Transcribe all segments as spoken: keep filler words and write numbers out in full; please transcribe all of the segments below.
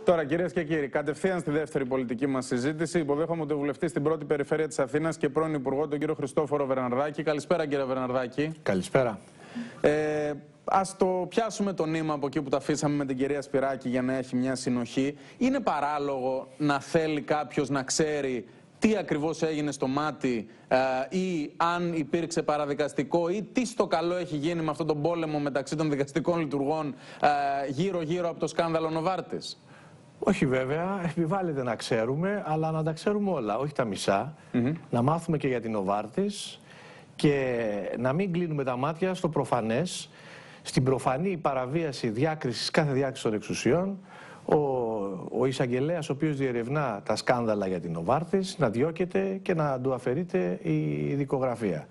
Τώρα, κυρίες και κύριοι, κατευθείαν στη δεύτερη πολιτική μας συζήτηση, υποδέχομαι τον βουλευτή στην πρώτη περιφέρεια της Αθήνας και πρώην Υπουργό, τον κύριο Χριστόφορο Βερναρδάκη. Καλησπέρα, κύριε Βερναρδάκη. Καλησπέρα. Ε, ας το πιάσουμε το νήμα από εκεί που τα αφήσαμε με την κυρία Σπυράκη για να έχει μια συνοχή. Είναι παράλογο να θέλει κάποιος να ξέρει τι ακριβώς έγινε στο μάτι ε, ή αν υπήρξε παραδικαστικό ή τι στο καλό έχει γίνει με αυτόν τον πόλεμο μεταξύ των δικαστικών λειτουργών γύρω-γύρω ε, από το σκάνδαλο Νοβάρτης? Όχι βέβαια, επιβάλλεται να ξέρουμε, αλλά να τα ξέρουμε όλα, όχι τα μισά. Mm-hmm. Να μάθουμε και για την Νοβάρτης και να μην κλείνουμε τα μάτια στο προφανές, στην προφανή παραβίαση διάκρισης, κάθε διάκριση των εξουσιών. Ο, ο εισαγγελέας ο οποίος διερευνά τα σκάνδαλα για την Νοβάρτης να διώκεται και να του αφαιρείται η δικογραφία.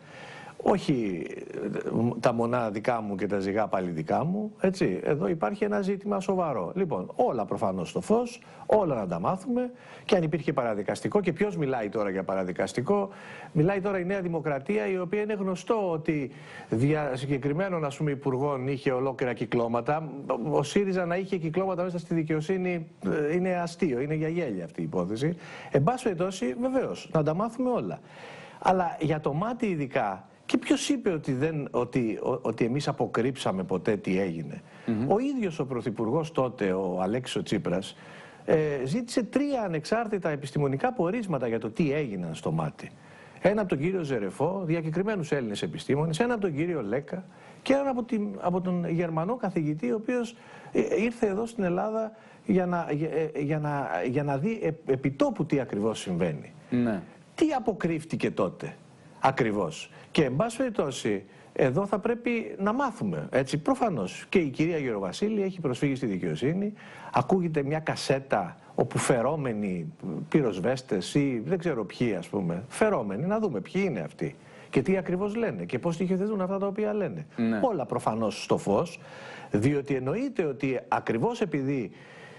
Όχι τα μονά δικά μου και τα ζυγά πάλι δικά μου, έτσι. Εδώ υπάρχει ένα ζήτημα σοβαρό. Λοιπόν, όλα προφανώς στο φως, όλα να τα μάθουμε και αν υπήρχε παραδικαστικό. Και ποιος μιλάει τώρα για παραδικαστικό? Μιλάει τώρα η Νέα Δημοκρατία, η οποία είναι γνωστό ότι δια συγκεκριμένων, ας πούμε, υπουργών είχε ολόκληρα κυκλώματα. Ο ΣΥΡΙΖΑ να είχε κυκλώματα μέσα στη δικαιοσύνη είναι αστείο, είναι για γέλια αυτή η υπόθεση. Εν πάση περιπτώσει, βεβαίως, να τα μάθουμε όλα. Αλλά για το μάτι ειδικά. Και ποιος είπε ότι, δεν, ότι, ότι εμείς αποκρύψαμε ποτέ τι έγινε? Mm-hmm. Ο ίδιος ο Πρωθυπουργός τότε, ο Αλέξης ο Τσίπρας, ε, ζήτησε τρία ανεξάρτητα επιστημονικά πορίσματα για το τι έγιναν στο μάτι. Ένα από τον κύριο Ζερεφό, διακεκριμένους Έλληνες επιστήμονες, ένα από τον κύριο Λέκα και ένα από, την, από τον Γερμανό καθηγητή, ο οποίος ήρθε εδώ στην Ελλάδα για να, για, για να, για να δει επιτόπου τι ακριβώς συμβαίνει. Mm-hmm. Τι αποκρύφτηκε τότε ακριβώς? Και εν πάση περιπτώσει, εδώ θα πρέπει να μάθουμε, έτσι, προφανώς. Και η κυρία Γεροβασίλη έχει προσφύγει στη δικαιοσύνη, ακούγεται μια κασέτα όπου φερόμενοι πυροσβέστες ή δεν ξέρω ποιοι, ας πούμε, φερόμενοι, να δούμε ποιοι είναι αυτοί και τι ακριβώς λένε και πώς στοιχειοθετούν αυτά τα οποία λένε. Ναι. Όλα προφανώς στο φως, διότι εννοείται ότι ακριβώς επειδή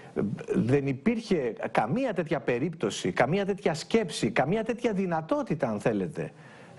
δεν υπήρχε καμία τέτοια περίπτωση, καμία τέτοια σκέψη, καμία τέτοια δυνατότητα, αν θέλετε,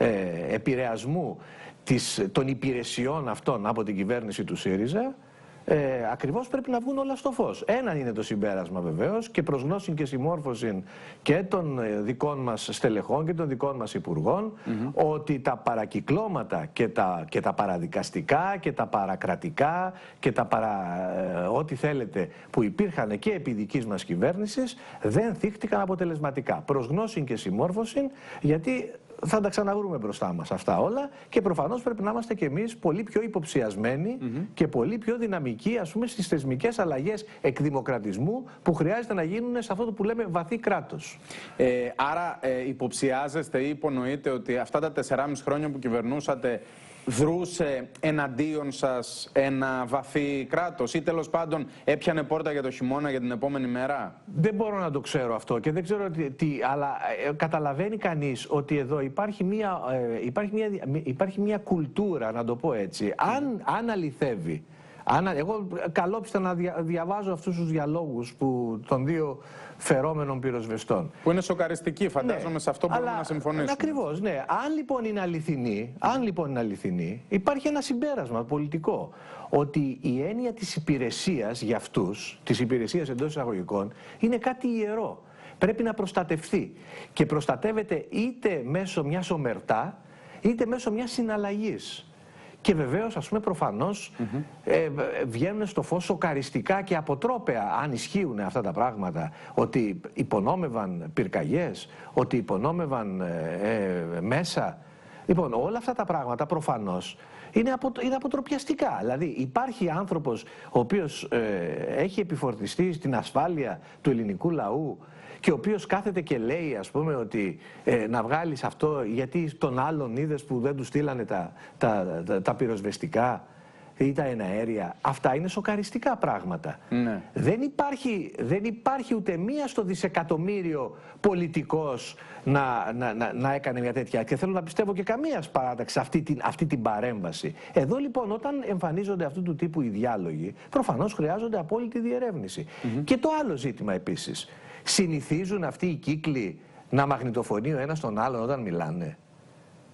Ε, επηρεασμού της, των υπηρεσιών αυτών από την κυβέρνηση του ΣΥΡΙΖΑ, ε, ακριβώς πρέπει να βγουν όλα στο φως. Ένα είναι το συμπέρασμα βεβαίως και προς γνώση και συμμόρφωση και των δικών μας στελεχών και των δικών μας υπουργών, mm-hmm. ότι τα παρακυκλώματα και τα, και τα παραδικαστικά και τα παρακρατικά και τα παρα, ε, ό,τι θέλετε που υπήρχαν και επί δικής μας κυβέρνησης δεν θύχτηκαν αποτελεσματικά. Προς γνώση και συμμόρφωση, γιατί θα τα ξαναβρούμε μπροστά μας αυτά όλα και προφανώς πρέπει να είμαστε κι εμείς πολύ πιο υποψιασμένοι mm-hmm. και πολύ πιο δυναμικοί, ας πούμε, στις θεσμικές αλλαγές εκδημοκρατισμού που χρειάζεται να γίνουν σε αυτό που λέμε βαθύ κράτος. Ε, άρα ε, υποψιάζεστε ή υπονοείτε ότι αυτά τα τεσσεράμισι χρόνια που κυβερνούσατε δρούσε εναντίον σας ένα βαθύ κράτος ή τέλος πάντων έπιανε πόρτα για το χειμώνα για την επόμενη μέρα? Δεν μπορώ να το ξέρω αυτό και δεν ξέρω τι, τι αλλά ε, καταλαβαίνει κανείς ότι εδώ υπάρχει μια, ε, υπάρχει μια, υπάρχει μια κουλτούρα, να το πω έτσι, αν, αν αληθεύει. Αν, εγώ καλόπιστα να δια, διαβάζω αυτούς τους διαλόγους που, των δύο φερόμενων πυροσβεστών. Που είναι σοκαριστικοί, φαντάζομαι, ναι, σε αυτό μπορούμε αλλά, να συμφωνήσουμε. Ακριβώς, ναι. Αν λοιπόν είναι αληθινή, αν λοιπόν είναι αληθινή, υπάρχει ένα συμπέρασμα πολιτικό. Ότι η έννοια της υπηρεσίας για αυτούς, της υπηρεσίας εντός εισαγωγικών, είναι κάτι ιερό. Πρέπει να προστατευθεί. Και προστατεύεται είτε μέσω μιας ομερτά, είτε μέσω μιας συναλλαγής. Και βεβαίως, ας πούμε, προφανώς mm-hmm. ε, βγαίνουν στο φως σοκαριστικά και αποτρόπαια, αν ισχύουν αυτά τα πράγματα, ότι υπονόμευαν πυρκαγιές, ότι υπονόμευαν ε, ε, μέσα. Λοιπόν, όλα αυτά τα πράγματα προφανώς είναι, απο, είναι αποτροπιαστικά. Δηλαδή υπάρχει άνθρωπος ο οποίος ε, έχει επιφορτιστεί στην ασφάλεια του ελληνικού λαού και ο οποίος κάθεται και λέει, ας πούμε, ότι ε, να βγάλεις αυτό γιατί τον άλλον είδες που δεν του στείλανε τα, τα, τα, τα πυροσβεστικά ή τα εναέρια. Αυτά είναι σοκαριστικά πράγματα. Ναι. Δεν υπάρχει, δεν υπάρχει ούτε μία στο δισεκατομμύριο πολιτικός να, να, να, να έκανε μια τέτοια. Και θέλω να πιστεύω και καμία παράταξη αυτή την, αυτή την παρέμβαση. Εδώ λοιπόν όταν εμφανίζονται αυτού του τύπου οι διάλογοι, προφανώς χρειάζονται απόλυτη διερεύνηση. Mm-hmm. Και το άλλο ζήτημα επίσης. Συνηθίζουν αυτοί οι κύκλοι να μαγνητοφωνεί ο ένας τον άλλον όταν μιλάνε?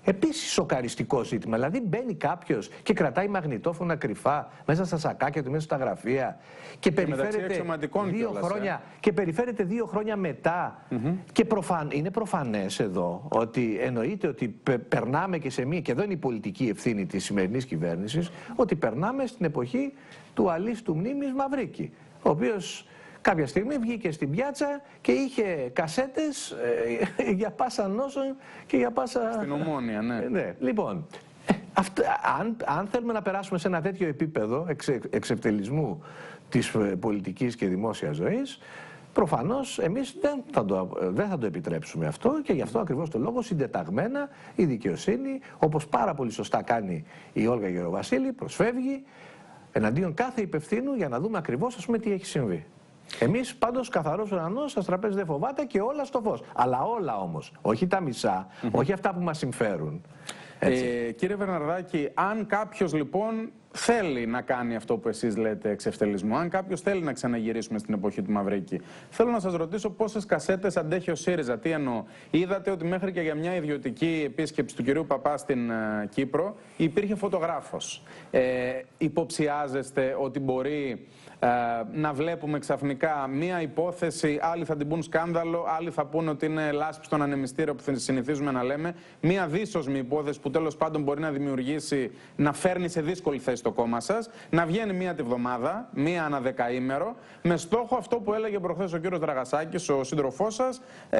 Επίσης σοκαριστικό ζήτημα. Δηλαδή μπαίνει κάποιος και κρατάει μαγνητόφωνα κρυφά μέσα στα σακάκια του, μέσα στα γραφεία και, και περιφέρεται δύο χρόνια, ε. και περιφέρεται δύο χρόνια μετά. Mm-hmm. Και προφαν, είναι προφανές εδώ ότι εννοείται ότι πε, περνάμε και σε μία, και εδώ είναι η πολιτική ευθύνη της σημερινής κυβέρνησης, ότι περνάμε στην εποχή του αλίστου μνήμης Μαυρίκη, ο οποίος κάποια στιγμή βγήκε στην πιάτσα και είχε κασέτες ε, για πάσα νόσων και για πάσα... Στην Ομόνια, ναι. ναι. Λοιπόν, αυτό, αν, αν θέλουμε να περάσουμε σε ένα τέτοιο επίπεδο εξε, εξευτελισμού της πολιτικής και δημόσιας ζωής, προφανώς εμείς δεν θα, το, δεν θα το επιτρέψουμε αυτό, και γι' αυτό ακριβώς το λόγο συντεταγμένα η δικαιοσύνη, όπως πάρα πολύ σωστά κάνει η Όλγα Γεροβασίλη, προσφεύγει εναντίον κάθε υπευθύνου για να δούμε ακριβώς, ας πούμε, τι έχει συμβεί. Εμείς πάντως καθαρός ουρανός, σας τραπέζι δεν φοβάται και όλα στο φως. Αλλά όλα όμως, όχι τα μισά, mm-hmm. όχι αυτά που μας συμφέρουν. Ε, κύριε Βερναρδάκη, αν κάποιος λοιπόν θέλει να κάνει αυτό που εσείς λέτε εξευτελισμό, αν κάποιος θέλει να ξαναγυρίσουμε στην εποχή του Μαυρίκη, θέλω να σας ρωτήσω πόσες κασέτες αντέχει ο ΣΥΡΙΖΑ. Τι εννοώ? Είδατε ότι μέχρι και για μια ιδιωτική επίσκεψη του κυρίου Παπά στην uh, Κύπρο υπήρχε φωτογράφος. Ε, υποψιάζεστε ότι μπορεί Uh, να βλέπουμε ξαφνικά μία υπόθεση, άλλοι θα την πούν σκάνδαλο, άλλοι θα πούν ότι είναι λάσπη στον ανεμιστήριο που συνηθίζουμε να λέμε, μία δύσοσμη υπόθεση που τέλος πάντων μπορεί να δημιουργήσει, να φέρνει σε δύσκολη θέση το κόμμα σας, να βγαίνει μία τη βδομάδα, μία ανά δεκαήμερο, με στόχο αυτό που έλεγε προχθές ο κύριος Δραγασάκης, ο σύντροφός σας, ε,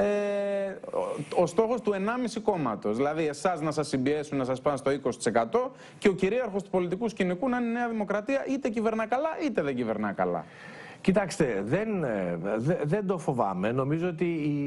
ο, ο στόχος του ενάμιση κόμματος. Δηλαδή εσάς να σας συμπιέσουν, να σας πάνε στο είκοσι τοις εκατό και ο κυρίαρχος του πολιτικού σκηνικού να είναι η Νέα Δημοκρατία, είτε κυβερνά καλά είτε δεν κυβερνά καλά. Κοιτάξτε, δεν, δε, δεν το φοβάμαι. Νομίζω ότι η,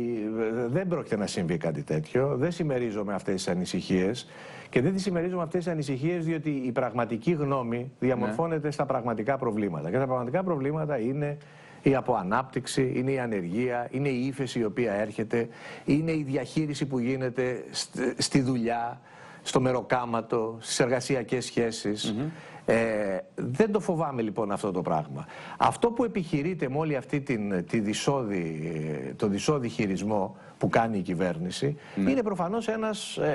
δεν πρόκειται να συμβεί κάτι τέτοιο. Δεν συμμερίζομαι αυτές τις ανησυχίες. Και δεν τις συμμερίζομαι αυτές τις ανησυχίες διότι η πραγματική γνώμη διαμορφώνεται ναι. στα πραγματικά προβλήματα. Και τα πραγματικά προβλήματα είναι η αποανάπτυξη, είναι η ανεργία, είναι η ύφεση η οποία έρχεται, είναι η διαχείριση που γίνεται στη δουλειά, στο μεροκάματο, στις εργασιακές σχέσεις. Mm-hmm. Ε, δεν το φοβάμαι λοιπόν αυτό το πράγμα. Αυτό που επιχειρείται με όλη αυτή την, τη δυσόδη, το δυσόδη χειρισμό που κάνει η κυβέρνηση mm. είναι προφανώς ένας, ε,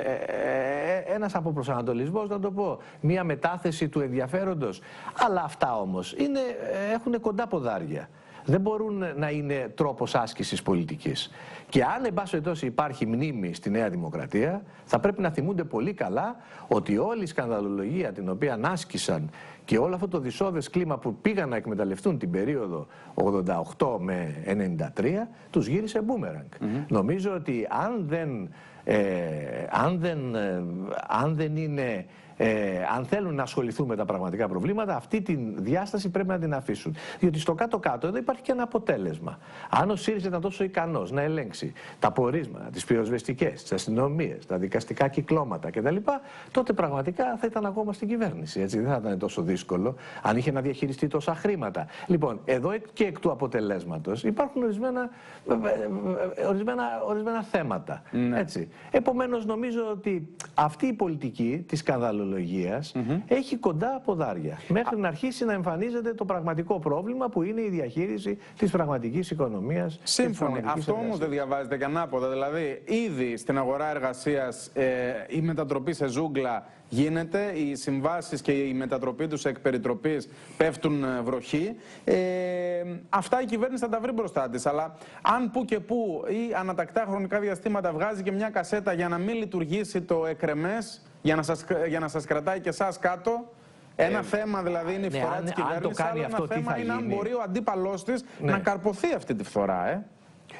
ε, ένας αποπροσανατολισμός, να το πω, μια μετάθεση του ενδιαφέροντος. Αλλά αυτά όμως είναι, έχουν κοντά ποδάρια. Δεν μπορούν να είναι τρόπος άσκησης πολιτικής. Και αν εν πάση περιπτώσει υπάρχει μνήμη στη Νέα Δημοκρατία, θα πρέπει να θυμούνται πολύ καλά ότι όλη η σκανδαλολογία την οποία άσκησαν και όλο αυτό το δυσόδες κλίμα που πήγαν να εκμεταλλευτούν την περίοδο ογδόντα οκτώ με ενενήντα τρία, τους γύρισε μπούμεραγκ. Mm-hmm. Νομίζω ότι αν δεν, ε, αν δεν, ε, αν δεν είναι... Ε, αν θέλουν να ασχοληθούν με τα πραγματικά προβλήματα, αυτή τη διάσταση πρέπει να την αφήσουν. Διότι στο κάτω-κάτω εδώ υπάρχει και ένα αποτέλεσμα. Αν ο ΣΥΡΙΖΑ ήταν τόσο ικανός να ελέγξει τα πορίσματα, τις πυροσβεστικές, τις αστυνομίες, τα δικαστικά κυκλώματα κτλ., τότε πραγματικά θα ήταν ακόμα στην κυβέρνηση. Έτσι, δεν θα ήταν τόσο δύσκολο αν είχε να διαχειριστεί τόσα χρήματα. Λοιπόν, εδώ και εκ του αποτελέσματος υπάρχουν ορισμένα, ορισμένα, ορισμένα θέματα. Ναι. Έτσι. Επομένως, νομίζω ότι αυτή η πολιτική της σκανδαλολογίας Mm-hmm. έχει κοντά ποδάρια. Μέχρι Α... να αρχίσει να εμφανίζεται το πραγματικό πρόβλημα που είναι η διαχείριση της πραγματικής οικονομίας. Σύμφωνοι. Αυτό όμως δεν διαβάζεται και ανάποδα. Δηλαδή, ήδη στην αγορά εργασίας ε, η μετατροπή σε ζούγκλα γίνεται, οι συμβάσεις και η μετατροπή τους εκ περιτροπής πέφτουν βροχή. Ε, αυτά η κυβέρνηση θα τα βρει μπροστά της. Αλλά αν που και που ή ανατακτά χρονικά διαστήματα βγάζει και μια κασέτα για να μην λειτουργήσει το εκρεμές, για να σας, για να σας κρατάει και εσάς κάτω. Ένα ε, θέμα δηλαδή είναι η φθορά ναι, της κυβέρνησης, άλλο ένα θέμα είναι αν μπορεί ο αντίπαλός της ναι. να καρποθεί αυτή τη φθορά. Ε.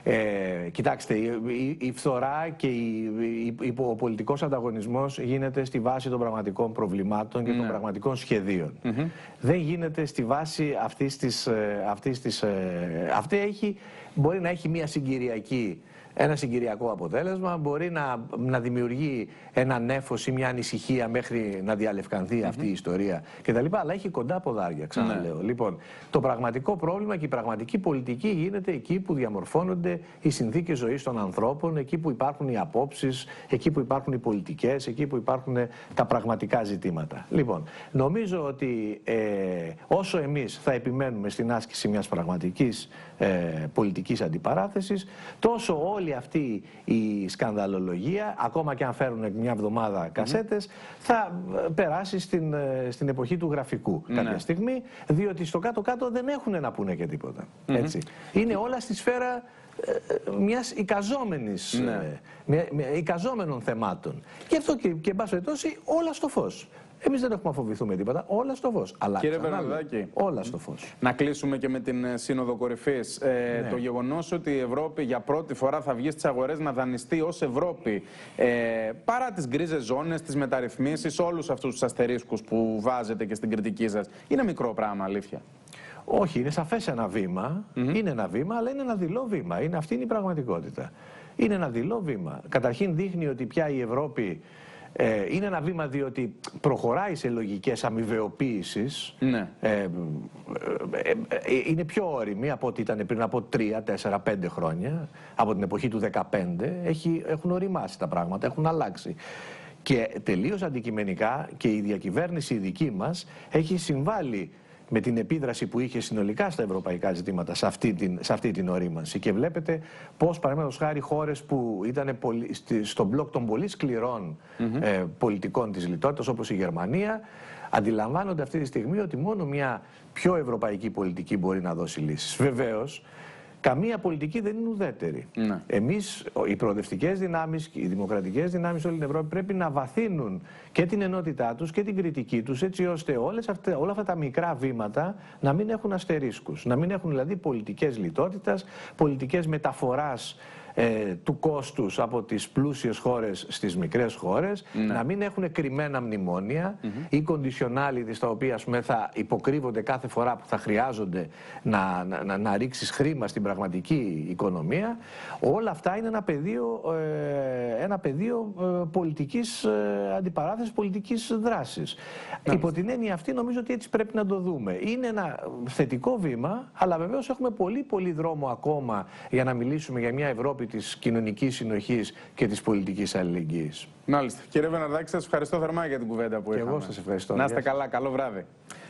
Ε, κοιτάξτε, η, η, η φθορά και η, η, ο πολιτικός ανταγωνισμός γίνεται στη βάση των πραγματικών προβλημάτων και ναι. των πραγματικών σχεδίων. Mm-hmm. Δεν γίνεται στη βάση αυτής της... Αυτής της αυτή έχει, μπορεί να έχει μια συγκυριακή, ένα συγκυριακό αποτέλεσμα, μπορεί να, να δημιουργεί ένα νέφος ή μια ανησυχία μέχρι να διαλευκανθεί mm-hmm. αυτή η ιστορία κτλ. Αλλά έχει κοντά ποδάρια, ξαναλέω. Mm-hmm. Λοιπόν, το πραγματικό πρόβλημα και η πραγματική πολιτική γίνεται εκεί που διαμορφώνονται οι συνθήκες ζωής των ανθρώπων, εκεί που υπάρχουν οι απόψεις, εκεί που υπάρχουν οι πολιτικές, εκεί που υπάρχουν τα πραγματικά ζητήματα. Λοιπόν, νομίζω ότι ε, όσο εμείς θα επιμένουμε στην άσκηση μιας πραγματικής ε, πολιτικής αντιπαράθεσης, τόσο όλοι όλη αυτή η σκανδαλολογία, ακόμα και αν φέρουν μια εβδομάδα κασέτες, mm-hmm. θα περάσει στην, στην εποχή του γραφικού mm-hmm. κάποια στιγμή, διότι στο κάτω-κάτω δεν έχουν να πούνε και τίποτα. Mm-hmm. Έτσι. Είναι όλα στη σφαίρα μιας εικαζόμενης, ναι. με, με, εικαζόμενων θεμάτων. Γι' αυτό και, και εν πάση περιπτώσει όλα στο φως. Εμείς δεν έχουμε φοβηθούμε τίποτα, όλα στο φως. Αλλά κύριε Βερναδάκη, όλα στο φως. Να κλείσουμε και με την Σύνοδο Κορυφής. Ε, ναι. Το γεγονός ότι η Ευρώπη για πρώτη φορά θα βγει στις αγορές να δανειστεί ως Ευρώπη, ε, παρά τις γκρίζες ζώνες, τις μεταρρυθμίσεις, όλους αυτούς τους αστερίσκους που βάζετε και στην κριτική σας, είναι μικρό πράγμα, αλήθεια? Όχι, είναι σαφές ένα βήμα, mm-hmm. είναι ένα βήμα, αλλά είναι ένα δειλό βήμα. Είναι, αυτή είναι η πραγματικότητα. Είναι ένα δειλό βήμα. Καταρχήν δείχνει ότι πια η Ευρώπη ε, είναι ένα βήμα διότι προχωράει σε λογικές αμοιβαιοποίησεις. Ναι. Ε, ε, ε, ε, είναι πιο όρημη από ό,τι ήταν πριν από τρία, τέσσερα, πέντε χρόνια, από την εποχή του δεκαπέντε. Έχει, έχουν οριμάσει τα πράγματα, έχουν αλλάξει. Και τελείως αντικειμενικά και η διακυβέρνηση η δική μας έχει συμβάλει με την επίδραση που είχε συνολικά στα ευρωπαϊκά ζητήματα σε αυτή την, σε αυτή την ορίμανση. Και βλέπετε πώς, παραδείγματος χάρη, χώρες που ήταν πολυ, στο μπλοκ των πολύ σκληρών mm-hmm. ε, πολιτικών της λιτότητας, όπως η Γερμανία, αντιλαμβάνονται αυτή τη στιγμή ότι μόνο μια πιο ευρωπαϊκή πολιτική μπορεί να δώσει λύσεις. Βεβαίως, καμία πολιτική δεν είναι ουδέτερη. Ναι. Εμείς, οι προοδευτικές δυνάμεις, οι δημοκρατικές δυνάμεις όλη την Ευρώπη πρέπει να βαθύνουν και την ενότητά τους και την κριτική τους, έτσι ώστε όλες αυτές, όλα αυτά τα μικρά βήματα να μην έχουν αστερίσκους. Να μην έχουν δηλαδή πολιτικές λιτότητας, πολιτικές μεταφοράς ε, του κόστους από τις πλούσιες χώρες στις μικρές χώρες, ναι. να μην έχουν κρυμμένα μνημόνια mm-hmm. ή conditionality στα οποία ας πούμε, θα υποκρύβονται κάθε φορά που θα χρειάζονται να, να, να, να ρίξεις χρήμα στην πραγματική οικονομία. Όλα αυτά είναι ένα πεδίο, ε, ένα πεδίο ε, πολιτικής ε, αντιπαράθεσης, πολιτικής δράσης. Ναι. Υπό την έννοια αυτή νομίζω ότι έτσι πρέπει να το δούμε. Είναι ένα θετικό βήμα, αλλά βεβαίως έχουμε πολύ πολύ δρόμο ακόμα για να μιλήσουμε για μια Ευρώπη της κοινωνικής συνοχής και της πολιτικής αλληλεγγύης. Μάλιστα. Κύριε Βερναδάκη, σας ευχαριστώ θερμά για την κουβέντα που είχαμε. Και εγώ σας ευχαριστώ. Να είστε καλά. Καλό βράδυ.